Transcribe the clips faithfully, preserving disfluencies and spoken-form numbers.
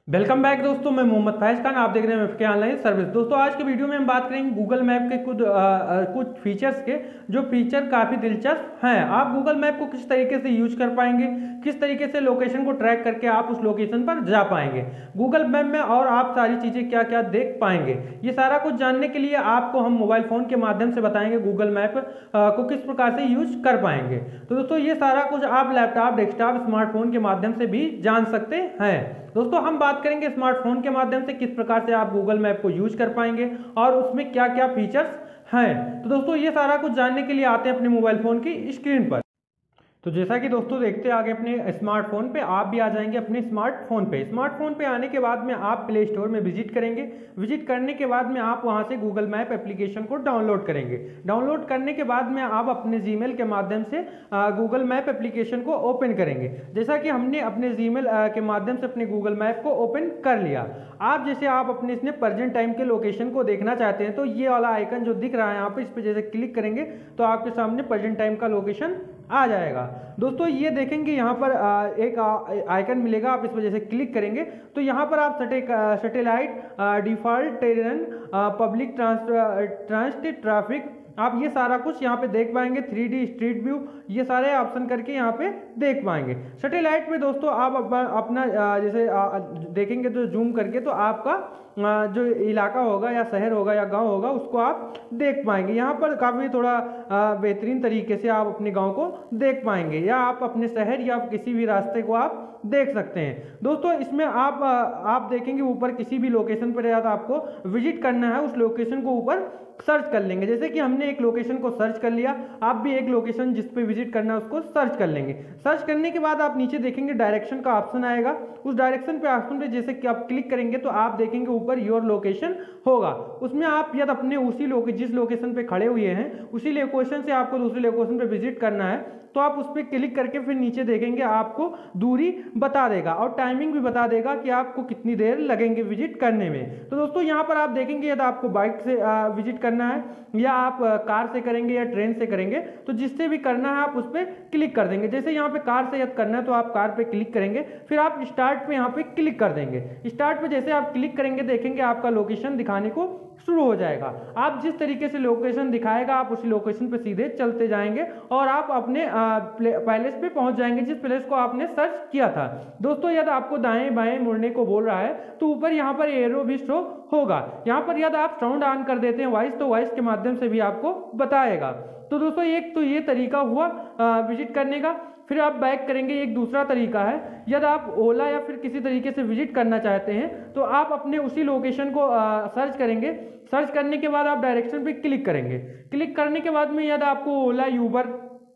Welcome back दोस्तों, मैं मोहम्मद फैज खान। आप देख रहे हैं एफ के ऑनलाइन सर्विस। दोस्तों आज के वीडियो में हम बात करेंगे गूगल मैप के कुछ आ, आ, कुछ फीचर्स के, जो फीचर काफ़ी दिलचस्प हैं। आप गूगल मैप को किस तरीके से यूज कर पाएंगे, किस तरीके से लोकेशन को ट्रैक करके आप उस लोकेशन पर जा पाएंगे गूगल मैप में, और आप सारी चीज़ें क्या क्या देख पाएंगे, ये सारा कुछ जानने के लिए आपको हम मोबाइल फ़ोन के माध्यम से बताएंगे गूगल मैप को किस प्रकार से यूज कर पाएंगे। तो दोस्तों ये सारा कुछ आप लैपटॉप, डेस्कटॉप, स्मार्टफोन के माध्यम से भी जान सकते हैं। दोस्तों हम बात करेंगे स्मार्टफोन के माध्यम से किस प्रकार से आप गूगल मैप को यूज कर पाएंगे और उसमें क्या क्या फीचर्स हैं। तो दोस्तों ये सारा कुछ जानने के लिए आते हैं अपने मोबाइल फोन की स्क्रीन पर। तो जैसा कि दोस्तों देखते आगे अपने स्मार्टफोन पे, आप भी आ जाएंगे अपने स्मार्टफोन पे। स्मार्टफोन पे आने के बाद में आप प्ले स्टोर में विजिट करेंगे। विजिट करने के बाद में आप वहां से गूगल मैप एप्लीकेशन को डाउनलोड करेंगे। डाउनलोड करने के बाद में आप अपने जीमेल के माध्यम से गूगल मैप एप्लीकेशन को ओपन करेंगे। जैसा कि हमने अपने जीमेल के माध्यम से अपने गूगल मैप को ओपन कर लिया। आप जैसे आप अपने इसने प्रेजेंट टाइम के लोकेशन को देखना चाहते हैं तो ये वाला आइकन जो दिख रहा है यहाँ पे, इस पर जैसे क्लिक करेंगे तो आपके सामने प्रेजेंट टाइम का लोकेशन आ जाएगा। दोस्तों ये देखेंगे यहाँ पर एक आइकन मिलेगा, आप इस वजह से क्लिक करेंगे तो यहाँ पर आप satellite, default terrain, public transport, traffic, आप ये सारा कुछ यहाँ पे देख पाएंगे। थ्री डी स्ट्रीट व्यू, ये सारे ऑप्शन करके यहाँ पे देख पाएंगे। सैटेलाइट में दोस्तों आप अपना जैसे देखेंगे तो जूम करके तो आपका जो इलाका होगा या शहर होगा या गांव होगा उसको आप देख पाएंगे। यहाँ पर काफ़ी थोड़ा बेहतरीन तरीके से आप अपने गांव को देख पाएंगे, या आप अपने शहर या किसी भी रास्ते को आप देख सकते हैं। दोस्तों इसमें आप आप देखेंगे ऊपर किसी भी लोकेशन पर या तो आपको विजिट करना है, उस लोकेशन को ऊपर सर्च कर लेंगे। जैसे कि हमने एक लोकेशन को सर्च कर लिया, आप भी एक लोकेशन जिस पे विजिट करना है उसको सर्च कर लेंगे। सर्च करने के बाद आप नीचे देखेंगे डायरेक्शन का ऑप्शन आएगा। उस डायरेक्शन पे ऑप्शन पे जैसे कि आप क्लिक करेंगे तो आप देखेंगे ऊपर योर लोकेशन होगा। उसमें आप यदि अपने उसी लोके जिस लोकेशन पे खड़े हुए हैं उसी लोकेशन से आपको दूसरी लोकेशन पे विजिट करना है तो आप उस पर क्लिक करके फिर नीचे देखेंगे आपको दूरी बता देगा और टाइमिंग भी बता देगा कि आपको कितनी देर लगेंगे विजिट करने में। तो दोस्तों यहाँ पर आप देखेंगे यदि आपको बाइक से विजिट करना है या आप कार से करेंगे या ट्रेन से करेंगे, तो जिससे भी करना है आप उस पर क्लिक कर देंगे। जैसे यहाँ पे कार से यदि करना है तो आप कार पे क्लिक करेंगे, फिर आप स्टार्ट पे यहाँ पे क्लिक कर देंगे। स्टार्ट पे जैसे आप क्लिक करेंगे देखेंगे आपका लोकेशन दिखाने को शुरू हो जाएगा। आप जिस तरीके से लोकेशन दिखाएगा आप उसी लोकेशन पे सीधे चलते जाएंगे और आप अपने पैलेस पे पहुंच जाएंगे जिस प्लेस को आपने सर्च किया था। दोस्तों यदि आपको दाएं बाएं मुड़ने को बोल रहा है तो ऊपर यहाँ पर एरो भी शो होगा। यहाँ पर यदि आप साउंड ऑन कर देते हैं वॉइस, तो वॉइस के माध्यम से भी आपको बताएगा। तो दोस्तों एक तो ये तरीका हुआ विजिट करने का। फिर आप बैक करेंगे, एक दूसरा तरीका है, यदि आप ओला या फिर किसी तरीके से विजिट करना चाहते हैं तो आप अपने उसी लोकेशन को आ, सर्च करेंगे। सर्च करने के बाद आप डायरेक्शन पे क्लिक करेंगे। क्लिक करने के बाद में यदि आपको ओला, यूबर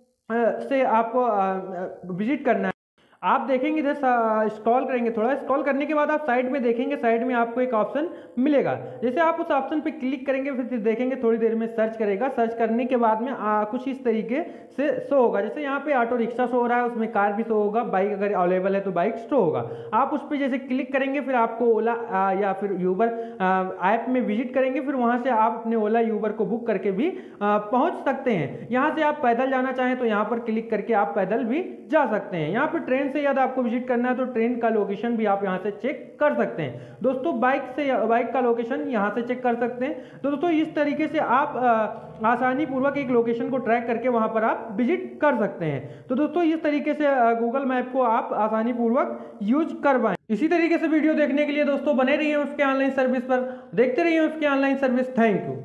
से आपको विजिट करना है, आप देखेंगे इधर स्क्रॉल करेंगे, थोड़ा स्क्रॉल करने के बाद आप साइड में देखेंगे, साइड में आपको एक ऑप्शन मिलेगा। जैसे आप उस ऑप्शन पे क्लिक करेंगे फिर देखेंगे थोड़ी देर में सर्च करेगा। सर्च करने के बाद में आ, कुछ इस तरीके से शो होगा। जैसे यहाँ पे ऑटो रिक्शा शो हो रहा है, उसमें कार भी शो होगा, बाइक अगर अवेलेबल है तो बाइक शो होगा। आप उस पर जैसे क्लिक करेंगे फिर आपको ओला या फिर यूबर ऐप में विजिट करेंगे, फिर वहाँ से आप अपने ओला यूबर को बुक करके भी पहुँच सकते हैं। यहाँ से आप पैदल जाना चाहें तो यहाँ पर क्लिक करके आप पैदल भी जा सकते हैं। यहाँ पर ट्रेन से यदि आपको विजिट करना है तो ट्रेन का लोकेशन भी आप यहां से चेक कर सकते हैं। दोस्तों बाइक से बाइक का लोकेशन यहां से चेक कर सकते हैं। तो दोस्तों इस तरीके से आप आ, आसानी पूर्वक एक लोकेशन को ट्रैक करके वहां पर आप विजिट कर सकते हैं। तो दोस्तों इस तरीके से गूगल मैप को आप आसानी पूर्वक यूज कर पाएं। इसी तरीके से वीडियो देखने के लिए दोस्तों बने रहिए एफ के ऑनलाइन सर्विस पर, देखते रहिए एफ के ऑनलाइन सर्विस। Thank you.